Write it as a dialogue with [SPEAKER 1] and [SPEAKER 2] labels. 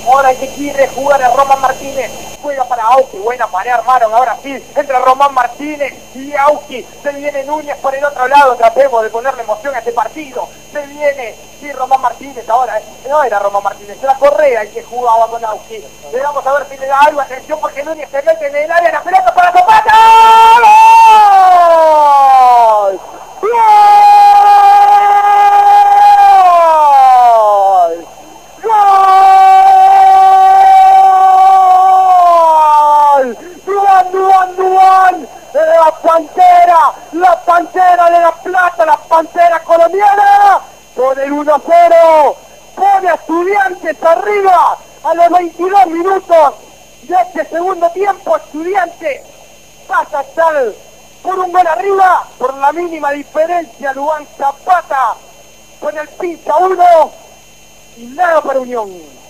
[SPEAKER 1] Ahora el que quiere jugar es Román Martínez. Juega para Auqui. Buena pared armaron. Ahora sí. Entra Román Martínez y Auqui. Se viene Núñez por el otro lado. Tratemos de ponerle emoción a este partido. Se viene. Sí, Román Martínez ahora. No era Román Martínez. Era Correa el que jugaba con Auqui. Le vamos a ver si le da algo. Atención porque Núñez se mete en el área. La pelota para Zapata. ¡Gol! ¡Gol! La Pantera de La Plata, la Pantera colombiana, por el 1-0, pone a Estudiantes arriba a los 22 minutos de este segundo tiempo. Estudiantes pasa a estar por un gol arriba, por la mínima diferencia. Luan Zapata con el pincha 1 y nada para Unión.